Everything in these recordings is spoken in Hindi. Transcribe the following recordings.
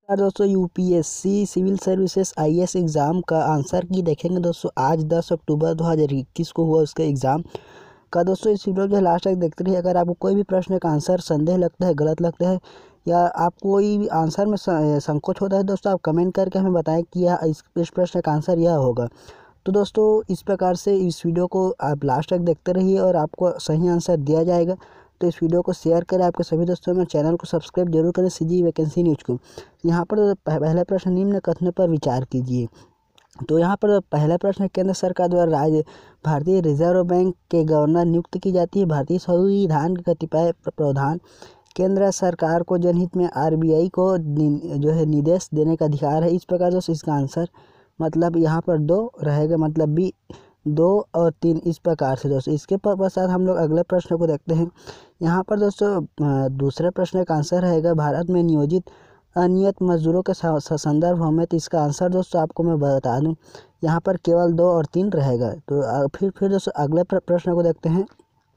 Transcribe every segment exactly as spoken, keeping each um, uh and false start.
यार दोस्तों, UPSC civil services IAS exam का आंसर की देखेंगे दोस्तों। आज दस अक्टूबर दो हज़ार इक्कीस को हुआ उसका एग्ज़ाम का। दोस्तों इस वीडियो के लास्ट तक देखते रहिए। अगर आपको कोई भी प्रश्न का आंसर संदेह लगता है, गलत लगता है, या आपको कोई भी आंसर में संकोच होता है दोस्तों, आप कमेंट करके हमें बताएं कि यह इस, इस प्रश्न का आंसर यह होगा। तो दोस्तों इस प्रकार से इस वीडियो को आप लास्ट तक देखते रहिए और आपको सही आंसर दिया जाएगा। तो इस वीडियो को शेयर करें आपके सभी दोस्तों में, चैनल को सब्सक्राइब जरूर करें सीजी वैकेंसी न्यूज को। यहाँ पर पहला प्रश्न, निम्न कथन पर विचार कीजिए। तो यहाँ पर पहला प्रश्न, केंद्र सरकार द्वारा राज्य भारतीय रिजर्व बैंक के गवर्नर नियुक्त की जाती है। भारतीय संविधान के कतिपय प्रावधान केंद्र सरकार को जनहित में आरबीआई को जो है निर्देश देने का अधिकार है। इस प्रकार दोस्तों इसका आंसर मतलब यहाँ पर दो रहेगा, मतलब बी दो और तीन, इस प्रकार से दोस्तों। इसके पश्चात हम लोग अगले प्रश्न को देखते हैं। यहाँ पर दोस्तों दूसरे प्रश्न का आंसर रहेगा, भारत में नियोजित अनियत मजदूरों के संदर्भ में। तो इसका आंसर दोस्तों आपको मैं बता दूं, यहाँ पर केवल दो और तीन रहेगा। तो फिर फिर दोस्तों अगले प्रश्न को देखते हैं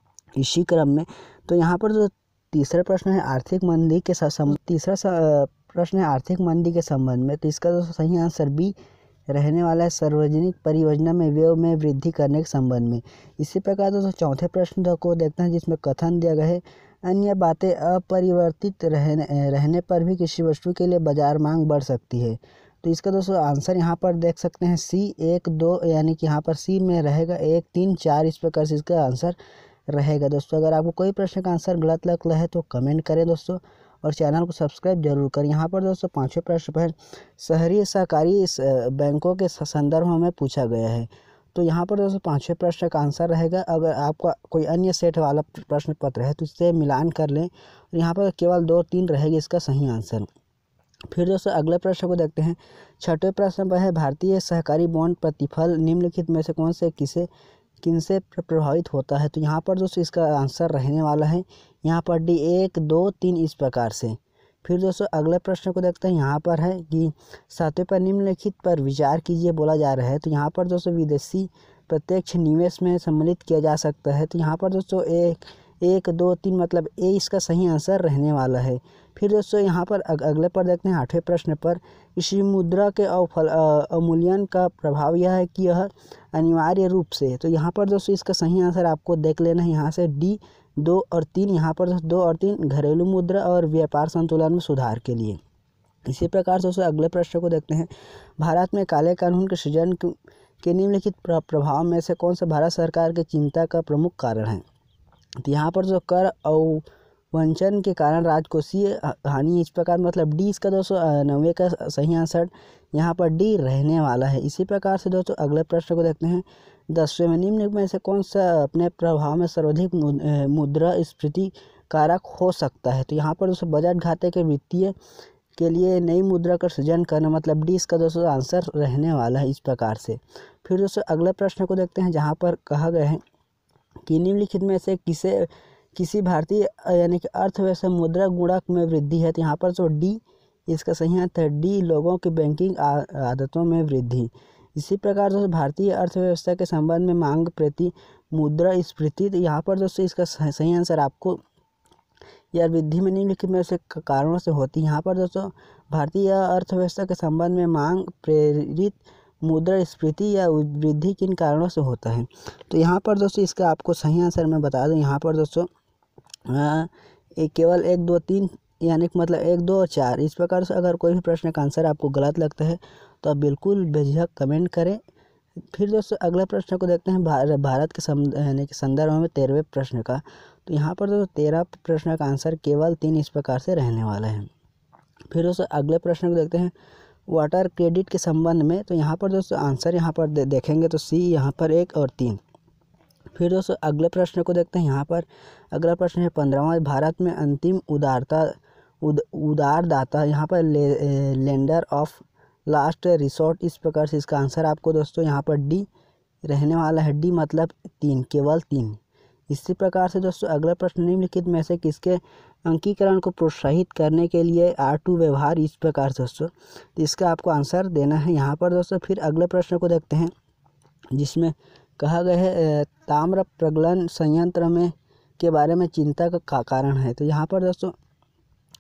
इसी क्रम में। तो यहाँ पर जो तीसरा प्रश्न है आर्थिक मंदी के तीसरा प्रश्न है आर्थिक मंदी के संबंध में। तो इसका दोस्तों सही आंसर बी रहने वाला है, सार्वजनिक परियोजना में व्यय में वृद्धि करने के संबंध में। इसी प्रकार दोस्तों चौथे प्रश्न को देखते हैं, जिसमें कथन दिया गया है, अन्य बातें अपरिवर्तित रहने रहने पर भी किसी वस्तु के लिए बाजार मांग बढ़ सकती है। तो इसका दोस्तों आंसर यहाँ पर देख सकते हैं सी एक दो, यानी कि यहाँ पर सी में रहेगा एक तीन चार, इस प्रकार से इसका आंसर रहेगा दोस्तों। अगर आपको कोई प्रश्न का आंसर गलत लगता है तो कमेंट करें दोस्तों, और चैनल को सब्सक्राइब जरूर करें। यहाँ पर दोस्तों पांचवें प्रश्न पर शहरी सहकारी बैंकों के संदर्भ में पूछा गया है। तो यहाँ पर दोस्तों पांचवें प्रश्न का आंसर रहेगा, अगर आपका कोई अन्य सेट वाला प्रश्न पत्र है तो इससे मिलान कर लें। यहाँ पर केवल दो तीन रहेगी इसका सही आंसर। फिर दोस्तों अगले प्रश्न को देखते हैं। छठवें प्रश्न पर है, भारतीय सहकारी बॉन्ड प्रतिफल निम्नलिखित में से कौन से किसे किनसे प्रभावित होता है। तो यहाँ पर दोस्तों इसका आंसर रहने वाला है यहाँ पर डी एक दो तीन, इस प्रकार से। फिर दोस्तों अगले प्रश्न को देखते हैं। यहाँ पर है कि सातवें पर निम्नलिखित पर विचार कीजिए बोला जा रहा है। तो यहाँ पर दोस्तों विदेशी प्रत्यक्ष निवेश में सम्मिलित किया जा सकता है। तो यहाँ पर दोस्तों एक एक दो तीन, मतलब ए इसका सही आंसर रहने वाला है। फिर दोस्तों यहाँ पर अगले पर देखते हैं आठवें प्रश्न पर, इसी मुद्रा के अवफल अवमूल्यन का प्रभाव यह है कि यह अनिवार्य रूप से। तो यहाँ पर दोस्तों इसका सही आंसर आपको देख लेना है यहाँ से डी दो और तीन। यहाँ पर दो और तीन घरेलू मुद्रा और व्यापार संतुलन में सुधार के लिए। इसी प्रकार दोस्तों अगले प्रश्न को देखते हैं। भारत में काले कानून के सृजन के निम्नलिखित प्रभाव में से कौन सा भारत सरकार की चिंता का प्रमुख कारण है। तो यहाँ पर जो कर अवंचन के कारण राजकोषीय हानि, इस प्रकार मतलब डी इसका दोस्तों नवे का सही आंसर यहाँ पर डी रहने वाला है। इसी प्रकार से दोस्तों अगले प्रश्न को देखते हैं। दसवें में निम्न में से कौन सा अपने प्रभाव में सर्वाधिक मुद्रास्फीति कारक हो सकता है। तो यहाँ पर दोस्तों बजट घाटे के वित्तीय के लिए नई मुद्रा का सृजन करना, मतलब डी इसका दोस्तों आंसर रहने वाला है इस प्रकार से। फिर दोस्तों अगले प्रश्न को देखते हैं, जहाँ पर कहा गया है कि निम्नलिखित में से किसे किसी भारतीय यानी कि अर्थव्यवस्था मुद्रा गुणक में वृद्धि है। तो यहाँ पर जो डी इसका सही आंसर डी लोगों की बैंकिंग आदतों में वृद्धि। इसी प्रकार दोस्तों भारतीय अर्थव्यवस्था के संबंध में मांग प्रति मुद्रास्फीति। तो यहाँ पर दोस्तों इसका सही आंसर आपको या वृद्धि में निम्नलिखित में से कारणों से होती है। यहाँ पर दोस्तों भारतीय अर्थव्यवस्था के संबंध में मांग प्रेरित मुद्रास्फीति या वृद्धि किन कारणों से होता है। तो यहाँ पर दोस्तों इसका आपको सही आंसर मैं बता दूं, यहाँ पर दोस्तों एक केवल एक दो तीन, यानी कि मतलब एक दो और चार, इस प्रकार से। अगर कोई भी प्रश्न का आंसर आपको गलत लगता है तो आप बिल्कुल बेझिझक कमेंट करें। फिर दोस्तों अगले प्रश्न को देखते हैं, भार, भारत के यानी कि संदर्भ में तेरहवें प्रश्न का। तो यहाँ पर दोस्तों तेरह प्रश्न का आंसर केवल तीन, इस प्रकार से रहने वाला है। फिर दोस्तों अगले प्रश्न को देखते हैं वाटर क्रेडिट के संबंध में। तो यहाँ पर दोस्तों आंसर यहाँ पर दे, देखेंगे तो सी यहाँ पर एक और तीन। फिर दोस्तों अगले प्रश्न को देखते हैं। यहाँ पर अगला प्रश्न है पंद्रहवां, भारत में अंतिम उदारता उद, उदारदाता यहाँ पर ले, लेंडर ऑफ लास्ट रिसोर्ट, इस प्रकार से इसका आंसर आपको दोस्तों यहाँ पर डी रहने वाला है। डी मतलब तीन, केवल तीन। इसी प्रकार से दोस्तों अगला प्रश्न, निम्नलिखित में से किसके अंकीकरण को प्रोत्साहित करने के लिए आर टू व्यवहार, इस प्रकार से दोस्तों तो इसका आपको आंसर देना है यहाँ पर दोस्तों। फिर अगले प्रश्न को देखते हैं, जिसमें कहा गया है ताम्र प्रगलन संयंत्र में के बारे में चिंता का कारण है। तो यहाँ पर दोस्तों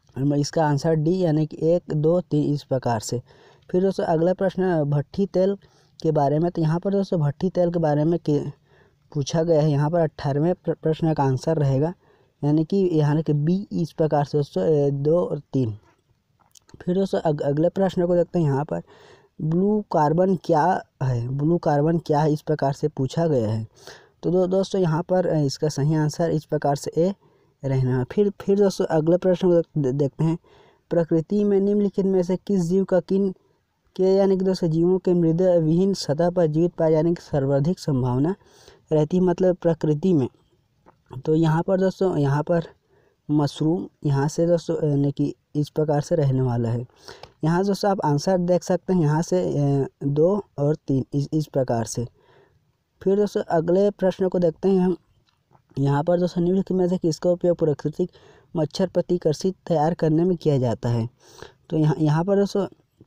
इसका आंसर डी यानी कि एक दो तीन इस प्रकार से। फिर दोस्तों अगला प्रश्न भट्टी तेल के बारे में। तो यहाँ पर दोस्तों भट्टी तेल के बारे में पूछा गया है। यहाँ पर अट्ठारहवें प्रश्न का आंसर रहेगा यानी कि यहाँ के बी इस प्रकार से दोस्तों दो और तीन। फिर दोस्तों अग, अगले प्रश्न को देखते हैं। यहाँ पर ब्लू कार्बन क्या है, ब्लू कार्बन क्या है इस प्रकार से पूछा गया है। तो दो, दोस्तों यहाँ पर इसका सही आंसर इस प्रकार से ए रहना है। फिर फिर दोस्तों अगले प्रश्न को देखते हैं। प्रकृति में निम्नलिखित में से किस जीव का किन के यानी कि दोस्तों जीवों के मृदा विहीन सतह पर जीवित पाए जाने की सर्वाधिक संभावना रहती है, मतलब प्रकृति में। तो यहाँ पर दोस्तों यहाँ पर मशरूम यहाँ से दोस्तों यानी कि इस प्रकार से रहने वाला है। यहाँ दोस्तों आप आंसर देख सकते हैं यहाँ से दो और तीन इस इस प्रकार से। फिर दोस्तों अगले प्रश्न को देखते हैं हम। यहाँ पर दोस्तों निम्नलिखित में से किसका उपयोग प्राकृतिक मच्छर प्रतिकर्षी तैयार करने में किया जाता है। तो यहाँ यहाँ पर दोस्तों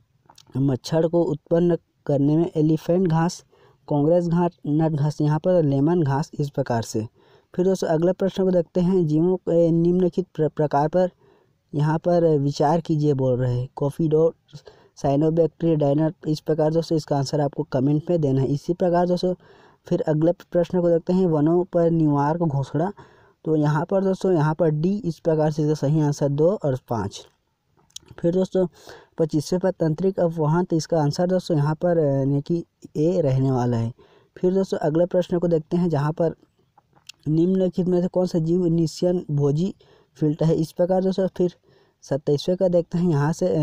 मच्छर को उत्पन्न करने में एलिफेंट घास, कांग्रेस घास, नट घास, यहाँ पर लेमन घास इस प्रकार से। फिर दोस्तों अगले प्रश्न को देखते हैं। जीवों के निम्नलिखित प्र, प्रकार पर यहाँ पर विचार कीजिए बोल रहे हैं। कॉफीडोर, साइनोबैक्टीरिया, डायनर इस प्रकार दोस्तों इसका आंसर आपको कमेंट में देना है। इसी प्रकार दोस्तों फिर अगले प्रश्न को देखते हैं। वनों पर निवारक घोषणा। तो यहाँ पर दोस्तों यहाँ पर डी इस प्रकार से इसका सही आंसर दो और पाँच। फिर दोस्तों पच्चीसवें पर तंत्रिक अपवाहन। तो इसका आंसर दोस्तों यहाँ पर यानी कि ए रहने वाला है। फिर दोस्तों अगले प्रश्न को देखते हैं। जहाँ पर निम्नलिखित में से कौन सा जीव निस्यन भोजी फिल्टर है इस प्रकार दोस्तों। फिर सत्ताईसवें का देखते हैं। यहाँ से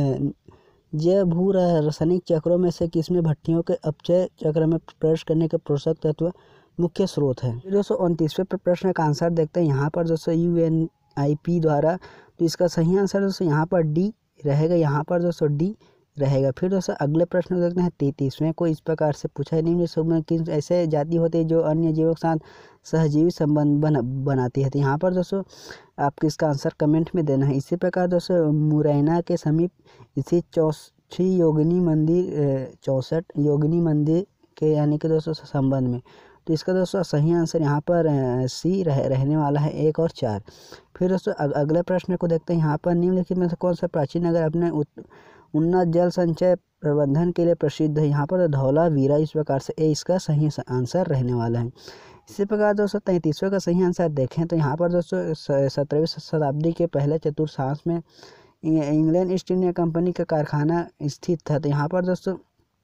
जैव भू रासायनिक चक्रों में से किसमें भट्टियों के अपचय चक्र में प्रवेश करने के पोषक तत्व मुख्य स्रोत है। फिर दोस्तों उनतीसवें प्रश्न का आंसर देखते हैं। यहाँ पर दोस्तों यू एन आई पी द्वारा। तो इसका सही आंसर दोस्तों यहाँ पर डी रहेगा, यहाँ पर दोस्तों डी रहेगा। फिर दोस्तों अगले प्रश्न को देखते हैं। तैंतीसवें को इस प्रकार से पूछा है। निम्न समूह की ऐसे जाति होती है जो अन्य जीवों के साथ सहजीवी संबंध बना बनाती है। तो यहाँ पर दोस्तों आपको इसका आंसर कमेंट में देना है। इसी प्रकार दोस्तों मुरैना के समीप स्थित चौथी योगिनी मंदिर चौसठ योगिनी मंदिर के यानी कि दोस्तों संबंध में। तो इसका दोस्तों सही आंसर यहाँ पर सी रह, रहने वाला है एक और चार। फिर दोस्तों अग, अगले प्रश्न को देखते हैं। यहाँ पर निम्नलिखित में से कौन सा प्राचीन नगर अपने उन्नत जल संचय प्रबंधन के लिए प्रसिद्ध है। यहाँ पर धौलावीरा इस प्रकार से ए इसका सही आंसर रहने वाला है। इसी प्रकार दोस्तों तैंतीसवें का सही आंसर देखें तो यहाँ पर दोस्तों सत्रहवीं शताब्दी के पहले चतुर्थांश में इंग्लैंड ईस्ट इंडिया कंपनी का कारखाना स्थित था। तो यहाँ पर दोस्तों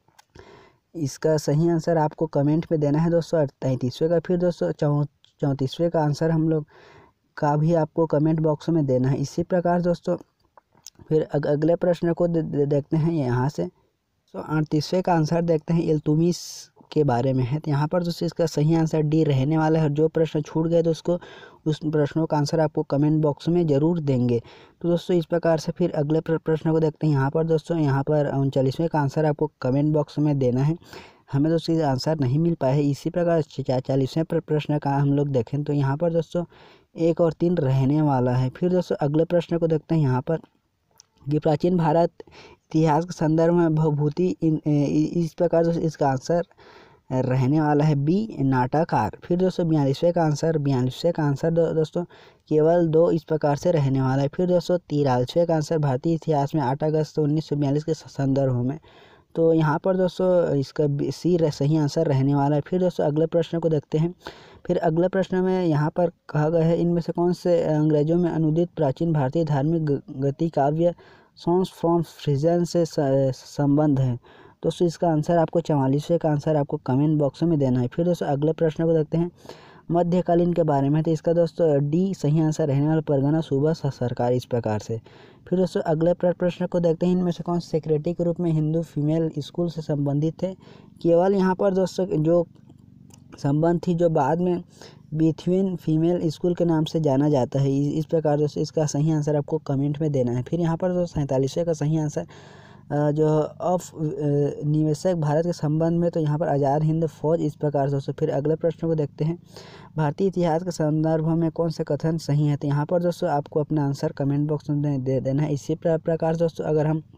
इसका सही आंसर आपको कमेंट में देना है दोस्तों तैंतीसवें का। फिर दोस्तों चौ चौंतीसवें का आंसर हम लोग का भी आपको कमेंट बॉक्स में देना है। इसी प्रकार दोस्तों फिर अग, अगले प्रश्न को दे, दे, देखते हैं यहाँ से। तो अड़तीसवें का आंसर देखते हैं इल्तुतमिश के बारे में है। तो यहाँ पर दोस्तों इसका सही आंसर डी रहने वाला है। जो प्रश्न छूट गए तो उसको उस प्रश्नों का आंसर आपको कमेंट बॉक्स में ज़रूर देंगे। तो दोस्तों इस प्रकार से फिर अगले प्रश्न को देखते हैं। यहाँ पर दोस्तों यहाँ पर उनचालीसवें का आंसर आपको कमेंट बॉक्स में देना है। हमें दोस्तों ये आंसर नहीं मिल पाया है। इसी प्रकार चालीसवें प्रश्न का हम लोग देखें तो यहाँ पर दोस्तों एक और तीन रहने वाला है। फिर दोस्तों अगले प्रश्न को देखते हैं। यहाँ पर कि प्राचीन भारत इतिहास के संदर्भ में भभूति इस प्रकार दोस्तों इसका आंसर रहने वाला है बी नाटाकार। फिर दोस्तों बयालीसवें का आंसर बयालीसवें का आंसर दो, दोस्तों केवल दो इस प्रकार से रहने वाला है। फिर दोस्तों तिरालीसवें का आंसर भारतीय इतिहास में आठ अगस्त उन्नीस सौ बयालीस के संदर्भ में। तो यहाँ पर दोस्तों इसका सी सही आंसर रहने वाला है। फिर दोस्तों अगले प्रश्न को देखते हैं। फिर अगले प्रश्न में यहाँ पर कहा गया है इनमें से कौन से अंग्रेजों में अनुदित प्राचीन भारतीय धार्मिक गति काव्य सॉन्ग्स फ्रॉम फ्रीजन से संबंध है। दोस्तों इसका आंसर आपको चवालीसवें का आंसर आपको कमेंट बॉक्स में देना है। फिर दोस्तों अगले प्रश्न को देखते हैं मध्यकालीन के बारे में। तो इसका दोस्तों डी सही आंसर रहने वाला परगना सूबा सरकार इस प्रकार से। फिर दोस्तों अगले प्रश्न को देखते हैं इनमें से कौन सेक्रेटरी के रूप में हिंदू फीमेल स्कूल से संबंधित थे। केवल यहाँ पर दोस्तों जो संबंध थी जो बाद में बिथविन फीमेल स्कूल के नाम से जाना जाता है। इस प्रकार दोस्तों इसका सही आंसर आपको कमेंट में देना है। फिर यहाँ पर दोस्तों सैंतालीसवें का सही आंसर जो ऑफ निवेशक भारत के संबंध में। तो यहाँ पर आज़ाद हिंद फौज इस प्रकार दोस्तों। फिर अगले प्रश्न को देखते हैं भारतीय इतिहास के संदर्भ में कौन से कथन सही है। तो यहाँ पर दोस्तों आपको अपना आंसर कमेंट बॉक्स में दे देना है। इसी प्रकार दोस्तों अगर हम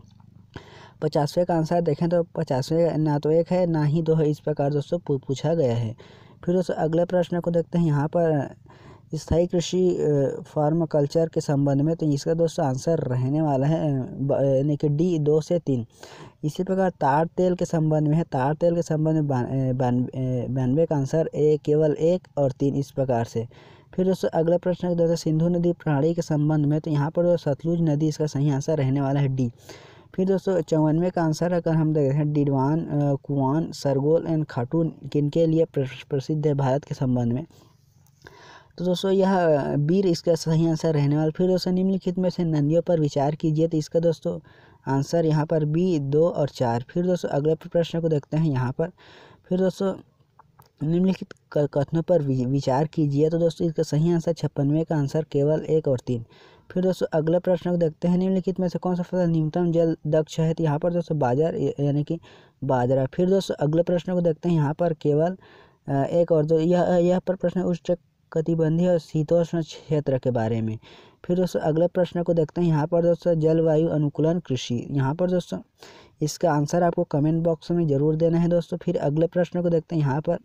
पचासवें का आंसर देखें तो पचासवें ना तो एक है ना ही दो है इस प्रकार दोस्तों पूछा गया है। फिर दोस्तों अगले प्रश्न को देखते हैं। यहाँ पर स्थायी कृषि फार्म कल्चर के संबंध में, तो इसका दोस्तों आंसर रहने वाला है यानी कि डी दो से तीन। इसी प्रकार ताड़ तेल के संबंध में है, ताड़ तेल के संबंध में बानवे का आंसर ए केवल एक और तीन इस प्रकार से। फिर दोस्तों अगला प्रश्न दोस्तों सिंधु नदी प्रणाली के संबंध में, तो यहाँ पर सतलुज नदी इसका सही आंसर रहने वाला है डी। फिर दोस्तों चौवनवे का आंसर अगर हम देखें डिडवान, कुआन, सरगोल एंड खाटून किनके लिए प्रसिद्ध है भारत के संबंध में, तो दोस्तों यह बीर इसका सही आंसर रहने वाला। फिर दोस्तों निम्नलिखित में से नदियों पर विचार कीजिए, तो इसका दोस्तों आंसर यहाँ पर बी दो और चार। फिर दोस्तों अगले प्रश्न को देखते हैं यहाँ पर। फिर दोस्तों निम्नलिखित कथनों पर विचार कीजिए, तो दोस्तों इसका सही आंसर छप्पनवे का आंसर केवल एक और तीन। फिर दोस्तों अगले प्रश्न को देखते हैं, निम्नलिखित में से कौन सा फसल न्यूनतम जल दक्ष है, तो यहाँ पर दोस्तों बाजरा यानी कि बाजरा। फिर दोस्तों अगले प्रश्न को देखते हैं यहाँ पर केवल एक और दो, यह यह पर प्रश्न उच्च कटिबंधीय और शीतोष्ण क्षेत्र के बारे में। फिर दोस्तों अगले प्रश्न को देखते हैं यहाँ पर दोस्तों जलवायु अनुकूलन कृषि, यहाँ पर दोस्तों इसका आंसर आपको कमेंट बॉक्स में जरूर देना है दोस्तों। फिर अगले प्रश्न को देखते हैं यहाँ पर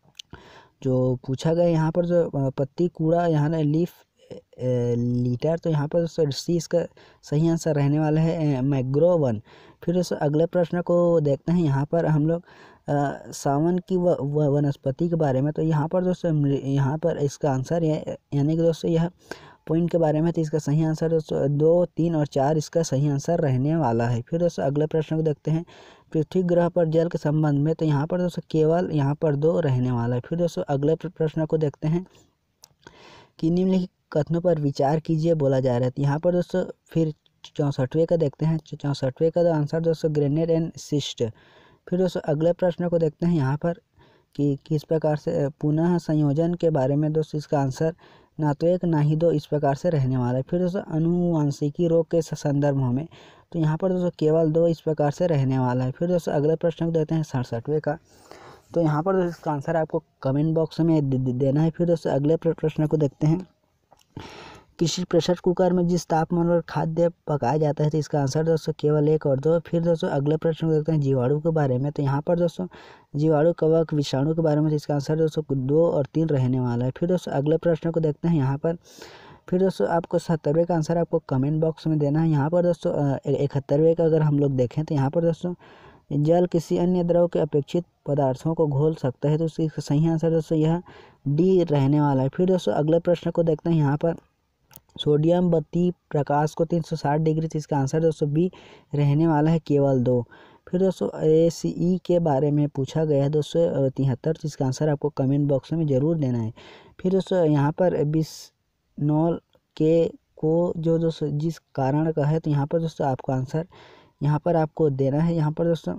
जो पूछा गया, यहाँ पर जो पत्ती कूड़ा यहाँ लीफ लीटर, तो यहाँ पर दोस्तों सी इसका सही आंसर रहने वाला है मैग्रोव वन। फिर दोस्तों अगले प्रश्न को देखते हैं यहाँ पर हम लोग सावन की वनस्पति के बारे में, तो यहाँ पर दोस्तों यहाँ पर इसका आंसर यानी कि दोस्तों यह पॉइंट के बारे में, तो इसका सही आंसर दोस्तों दो तीन और चार इसका सही आंसर रहने वाला है। फिर दोस्तों अगले प्रश्न को देखते हैं पृथ्वी ग्रह पर जल के संबंध में, तो यहाँ पर दोस्तों केवल यहाँ पर दो रहने वाला है। फिर दोस्तों अगले प्रश्न को देखते हैं कि निम्नलिखित कथनों पर विचार कीजिए बोला जा रहा है, तो यहाँ पर दोस्तों फिर चौंसठवें का देखते हैं, चौंसठवें का आंसर दोस्तों ग्रेनेड एंड सिस्ट। फिर दोस्तों अगले प्रश्न को देखते हैं यहाँ पर कि किस प्रकार से पुनः संयोजन के बारे में, दोस्तों इसका आंसर ना तो एक ना ही दो इस प्रकार से रहने वाला है। फिर दोस्तों अनुवांशिकी रोग के संदर्भ में, तो यहाँ पर दोस्तों केवल दो इस प्रकार से रहने वाला है। फिर दोस्तों अगले प्रश्न को देते हैं सड़सठवें का, तो यहाँ पर दोस्तों इसका आंसर आपको कमेंट बॉक्स में देना है। फिर दोस्तों अगले प्रश्न को देखते हैं किसी प्रेशर कुकर में जिस तापमान पर खाद्य पकाया जाता है, तो इसका आंसर दोस्तों केवल एक और दो। फिर दोस्तों अगले प्रश्न को देखते हैं जीवाणु के बारे में, तो यहाँ पर दोस्तों जीवाणु कवक विषाणु के बारे में, तो इसका आंसर दोस्तों दो और तीन रहने वाला है। फिर दोस्तों अगले प्रश्न को देखते हैं यहाँ पर। फिर दोस्तों आपको सत्तरवें का आंसर आपको कमेंट बॉक्स में देना है। यहाँ पर दोस्तों इकहत्तरवें का अगर हम लोग देखें, तो यहाँ पर दोस्तों जल किसी अन्य द्रव के अपेक्षित पदार्थों को घोल सकता है, तो इसका सही आंसर दोस्तों यह डी रहने वाला है। फिर दोस्तों अगले प्रश्न को देखते हैं यहाँ पर सोडियम बत्ती प्रकाश को तीन सौ साठ डिग्री, तो इसका आंसर दोस्तों बी रहने वाला है केवल दो। फिर दोस्तों ए सी ई के बारे में पूछा गया है दोस्तों तिहत्तर, तो इसका आंसर आपको कमेंट बॉक्स में ज़रूर देना है। फिर दोस्तों यहाँ पर बिसनॉल के को जो दोस्तों जिस कारण का है, तो यहाँ पर दोस्तों आपको आंसर यहाँ पर आपको देना है, यहाँ पर दोस्तों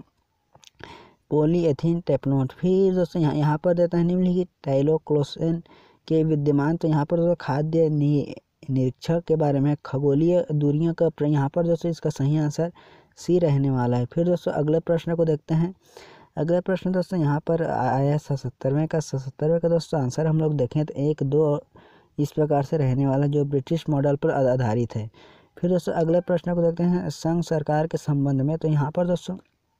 पॉलीएथीन टेफ्लॉन। फिर दोस्तों यहाँ यहाँ पर देता है निम्नलिखित टाइलोक्लोसेन के विद्यमान, तो यहाँ पर दोस्तों खाद्य निरीक्षण के बारे में खगोलीय दूरियों का, यहाँ पर दोस्तों इसका सही आंसर सी रहने वाला है। फिर दोस्तों अगले प्रश्न को देखते हैं। अगला प्रश्न दोस्तों यहाँ पर आया सत्तरवें का सत्तरवें का दोस्तों आंसर हम लोग देखें तो एक दो इस प्रकार से रहने वाला, जो ब्रिटिश मॉडल पर आधारित है। फिर दोस्तों अगले प्रश्न को देखते हैं संघ सरकार के संबंध में, तो यहाँ पर दोस्तों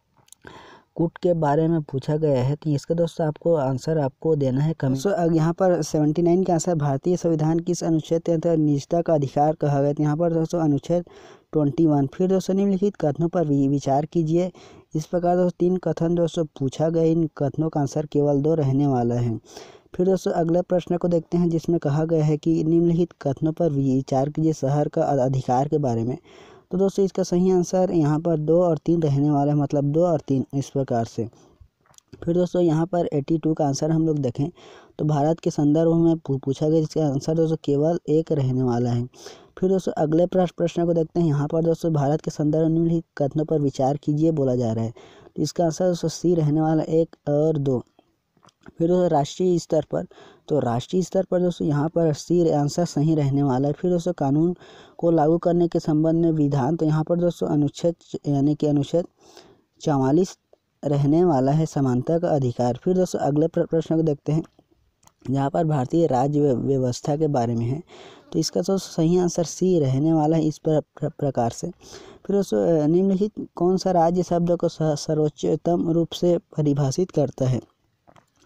कूट के बारे में पूछा गया है, तो इसका दोस्तों आपको आंसर आपको देना है कमेंट। दोस्तों यहाँ पर उन्यासी का आंसर भारतीय संविधान किस अनुच्छेद के अंतर्गत निजता का अधिकार कहा गया, तो यहाँ पर दोस्तों अनुच्छेद इक्कीस। फिर दोस्तों निम्नलिखित कथनों पर विचार कीजिए। इस प्रकार दोस्तों तीन कथन दोस्तों पूछा गया, इन कथनों का आंसर केवल दो रहने वाला है। फिर दोस्तों अगले प्रश्न को देखते हैं, जिसमें कहा गया है कि निम्नलिखित कथनों पर विचार कीजिए शहर का अधिकार के बारे में, तो दोस्तों इसका सही आंसर यहाँ पर दो और तीन रहने वाला है, मतलब दो और तीन इस प्रकार से। फिर दोस्तों यहाँ पर बयासी का आंसर हम लोग देखें तो भारत के संदर्भ में पूछा गया, जिसका आंसर दोस्तों केवल एक रहने वाला है। फिर दोस्तों अगले प्रश्न को देखते हैं। यहाँ पर दोस्तों भारत के संदर्भ में निम्नलिखित कथनों पर विचार कीजिए बोला जा रहा है, तो इसका आंसर दोस्तों सी रहने वाला एक और दो। फिर दोस्तों राष्ट्रीय स्तर पर, तो राष्ट्रीय स्तर पर दोस्तों यहाँ पर सी आंसर सही रहने वाला है। फिर दोस्तों कानून को लागू करने के संबंध में विधान, तो यहाँ पर दोस्तों अनुच्छेद यानी कि अनुच्छेद चवालीस रहने वाला है, समानता का अधिकार। फिर दोस्तों अगले प्रश्न को देखते हैं, जहाँ पर भारतीय राज्य व्यवस्था के बारे में है, तो इसका तो सही आंसर सी रहने वाला है इस प्र, प्र, प्रकार से। फिर दोस्तों निम्नलिखित कौन सा राज्य शब्द को सर्वोच्चतम रूप से परिभाषित करता है,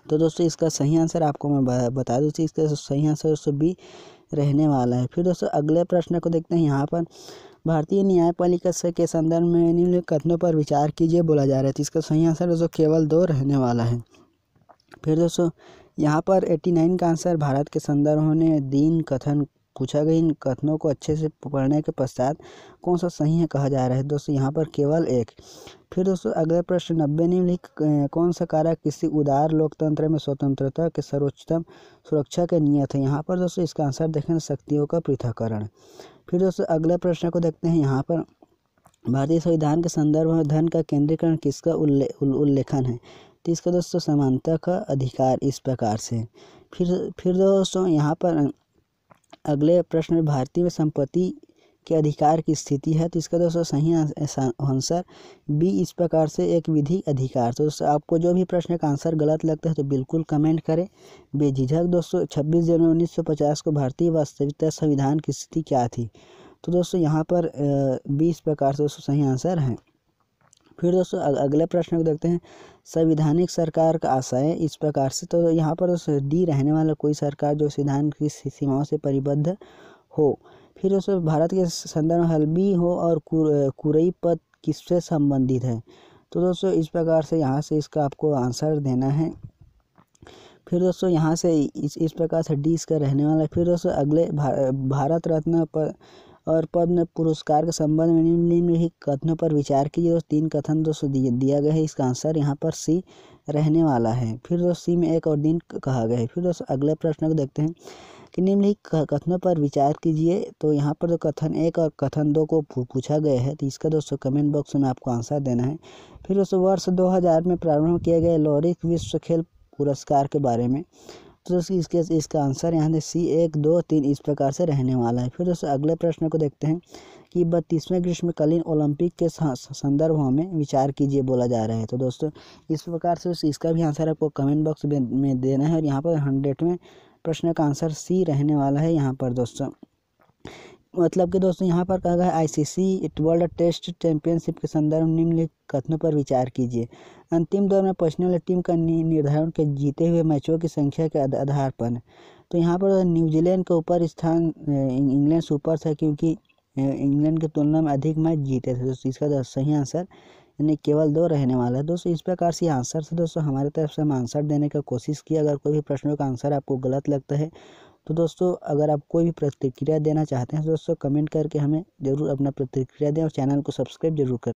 तो दोस्तों इसका सही आंसर आपको मैं बता दूँ, इसका सही आंसर दोस्तों बी रहने वाला है। फिर दोस्तों अगले प्रश्न को देखते हैं। यहाँ पर भारतीय न्यायपालिका से के संदर्भ में निम्नलिखित कथनों पर विचार कीजिए बोला जा रहा है, तो इसका सही आंसर दोस्तों केवल दो रहने वाला है। फिर दोस्तों यहाँ पर नवासी का आंसर भारत के संदर्भ में दीन कथन पूछा गया। इन कथनों को अच्छे से पढ़ने के पश्चात कौन सा सही है कहा जा रहा है, दोस्तों यहाँ पर केवल एक। फिर दोस्तों अगला प्रश्न नब्बे निम्नलिखित कौन सा कारक किसी उदार लोकतंत्र में स्वतंत्रता के सर्वोच्चतम सुरक्षा के नियत है। यहाँ पर दोस्तों इसका आंसर देखें शक्तियों का पृथक्करण। फिर दोस्तों अगले प्रश्न को देखते हैं। यहाँ पर भारतीय संविधान के संदर्भ में धन का केंद्रीकरण किसका उल्ले, उल्लेखन है, तो इसका दोस्तों समानता का अधिकार इस प्रकार से। फिर फिर दोस्तों यहाँ पर अगले प्रश्न में भारतीय में संपत्ति के अधिकार की स्थिति है, तो इसका दोस्तों सही आंसर बी इस प्रकार से एक विधि अधिकार। तो दोस्तों आपको जो भी प्रश्न का आंसर गलत लगता है तो बिल्कुल कमेंट करें बेझिझक। दोस्तों छब्बीस जनवरी उन्नीस सौ पचास को भारतीय वास्तविकता संविधान की स्थिति क्या थी, तो दोस्तों यहाँ पर बी इस प्रकार से दोस्तों सही आंसर है। फिर दोस्तों अगले प्रश्न को देखते हैं। संवैधानिक सरकार का आशय इस प्रकार से, तो यहाँ पर दोस्तों डी रहने वाला कोई सरकार जो संविधान की सीमाओं से परिबद्ध हो। फिर दोस्तों भारत के संदर्भ में हल्बी हो और कुरई पद किससे संबंधित है, तो दोस्तों इस प्रकार से यहाँ से इसका आपको आंसर देना है। फिर दोस्तों यहाँ से इस इस प्रकार से डी इसका रहने वाला है। फिर दोस्तों अगले भा, भारत रत्न पर और पद्म पुरस्कार के संबंध में निम्नलिखित कथनों पर विचार कीजिए। दोस्तों तीन कथन दोस्तों दिया गया है, इसका आंसर यहाँ पर सी रहने वाला है। फिर दोस्तों सी में एक और दिन कहा गया है। फिर दोस्तों अगले प्रश्न को देखते हैं कि निम्नलिखित कथनों पर विचार कीजिए, तो यहाँ पर जो कथन एक और कथन दो को पूछा गया है, तो इसका दोस्तों कमेंट बॉक्स में आपको आंसर देना है। फिर दोस्तों वर्ष दो हज़ार में प्रारंभ किए गए लॉरिस विश्व खेल पुरस्कार के बारे में, तो दोस्तों इसके इसका आंसर यहाँ से सी एक दो तीन इस प्रकार से रहने वाला है। फिर दोस्तों अगले प्रश्न को देखते हैं कि बत्तीसवें ग्रीष्मकालीन ओलंपिक के संदर्भों में विचार कीजिए बोला जा रहा है, तो दोस्तों इस प्रकार से इसका भी आंसर आपको कमेंट बॉक्स में देना है। और यहाँ पर हंड्रेडवें प्रश्न का आंसर सी रहने वाला है। यहाँ पर दोस्तों मतलब कि दोस्तों यहाँ पर कहा गया है आईसीसी वर्ल्ड टेस्ट चैंपियनशिप के संदर्भ में निम्नलिखित कथनों पर विचार कीजिए। अंतिम दौर में पहुंचने वाली टीम का निर्धारण के जीते हुए मैचों की संख्या के आधार पर, तो यहाँ पर न्यूजीलैंड का ऊपर स्थान इंग्लैंड से ऊपर था क्योंकि इंग्लैंड की तुलना में अधिक मैच जीते थे। दोस्तों इसका सही आंसर यानी केवल दो रहने वाला है। दोस्तों इस प्रकार से आंसर से दोस्तों हमारे तरफ से हम आंसर देने का कोशिश की। अगर कोई भी प्रश्नों का आंसर आपको गलत लगता है तो दोस्तों अगर आप कोई भी प्रतिक्रिया देना चाहते हैं तो दोस्तों कमेंट करके हमें ज़रूर अपना प्रतिक्रिया दें और चैनल को सब्सक्राइब जरूर करें।